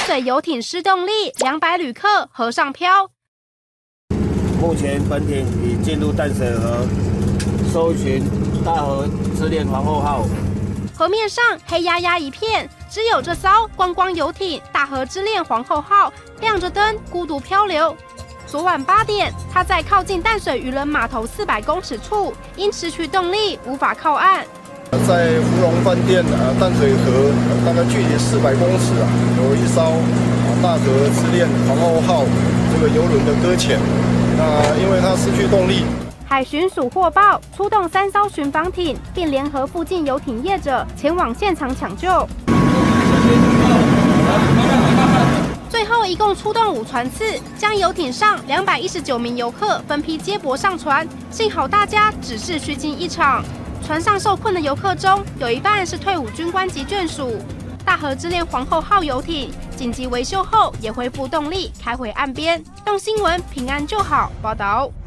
水游艇失动力，200旅客河上漂。 目前本艇已进入淡水河，搜寻大和之恋皇后号。 河面上黑压压一片，只有这艘观光游艇大和之恋皇后号亮着灯，孤独漂流。昨晚8点，它在靠近淡水渔人码头400公尺处，因失去动力无法靠岸。 在芙蓉饭店淡水河大概距离400公尺有一艘大和之恋皇后号这个游轮的搁浅。那因为它失去动力， 海巡署获报，出动3艘巡防艇，并联合附近游艇业者前往现场抢救。最后一共出动5船次，将游艇上219名游客分批接驳上船。幸好大家只是虚惊一场。船上受困的游客中，有一半是退伍军官及眷属。大和之恋皇后号游艇紧急维修后也恢复动力，开回岸边。动新闻平安就好报道。